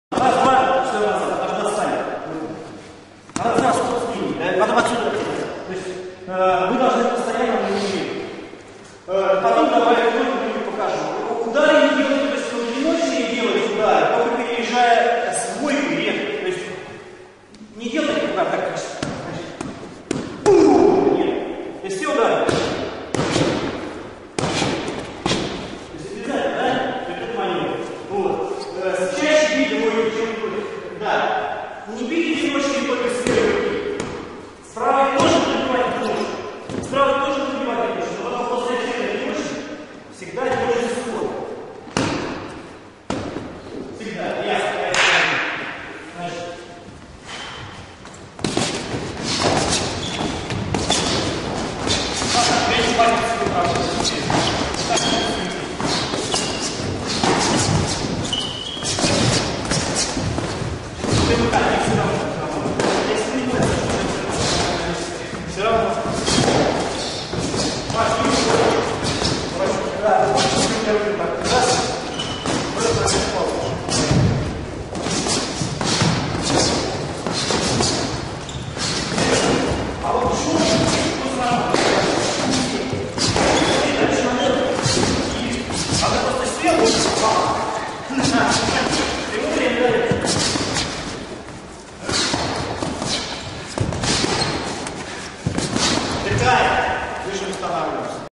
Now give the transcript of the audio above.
Раз, два, все назад, аж достанет. Раз, два, спустили. Потом отсюда. То есть вы должны постоянно уметь. Потом давай я покажу. Удары не делать, то есть одиночные делать удары, только переезжая с двойкой вверх. То есть не делать удар так, нет. То есть все удары. Не бейте одиночные только с левой руки. С правой тоже забивать одиночку. С правой тоже забивать одиночку. Но потом после отчета одиночки всегда одиночный сход. Всегда. Ясно. Значит. Третий палец себе правый. Так.